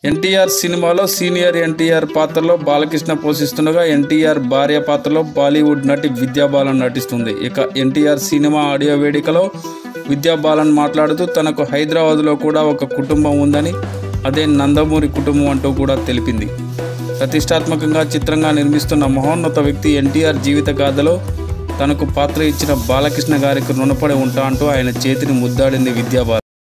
ఎన్టీఆర్ సినిమాలో సీనియర్ ఎన్టీఆర్ పాత్రలో బాలకృష్ణ పోషిస్తుండగా ఎన్టీఆర్ భార్య పాత్రలో బాలీవుడ్ నటి విద్యా బాలన్ నటిస్తుంది. ఇక ఎన్టీఆర్ సినిమా ఆడియో వేదికలో విద్యా బాలన్ మాట్లాడుతూ తనకు హైదరాబాద్లో కూడా ఒక కుటుంబం ఉందని, అదే నందమూరి కుటుంబం అంటూ కూడా తెలిపింది. ప్రతిష్టాత్మకంగా చిత్రంగా నిర్మిస్తున్న మహోన్నత వ్యక్తి ఎన్టీఆర్ జీవిత గాథలో తనకు పాత్ర ఇచ్చిన బాలకృష్ణ గారికి రుణపడి ఉంటా అంటూ ఆయన చేతిని ముద్దాడింది విద్యా బాలన్.